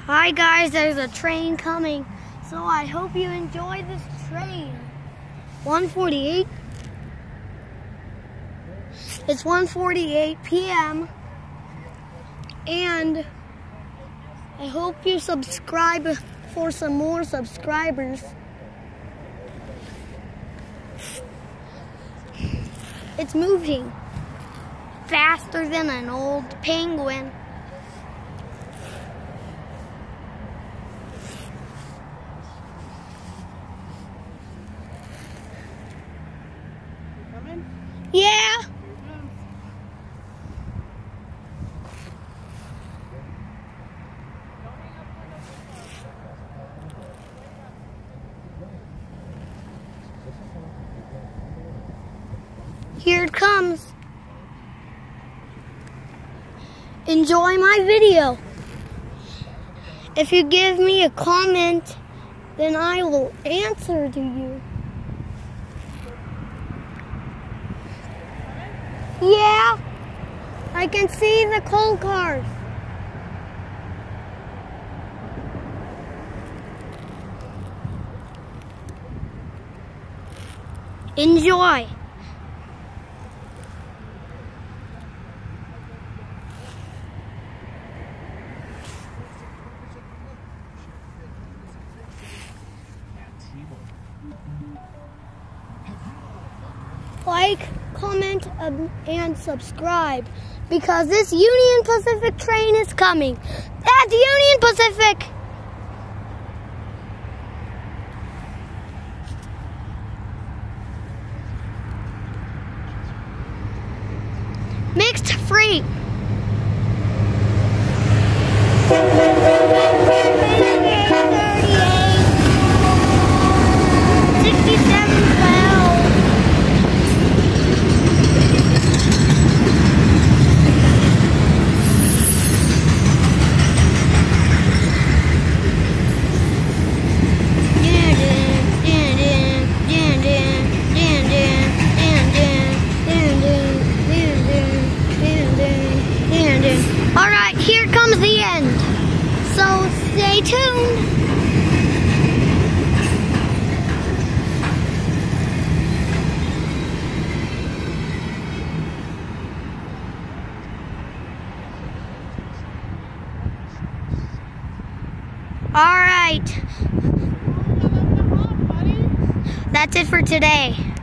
Hi guys, there's a train coming, so I hope you enjoy this train. 1:48. It's 1:48 p.m. and I hope you subscribe for some more subscribers. It's moving faster than an old penguin. Yeah. Here it comes. Enjoy my video. If you give me a comment, then I will answer to you. Yeah, I can see the coal cars. Enjoy. Like, comment, and subscribe, because this Union Pacific train is coming. That's Union Pacific! Mixed free. Alright, here comes the end. So stay tuned. Alright. That's it for today.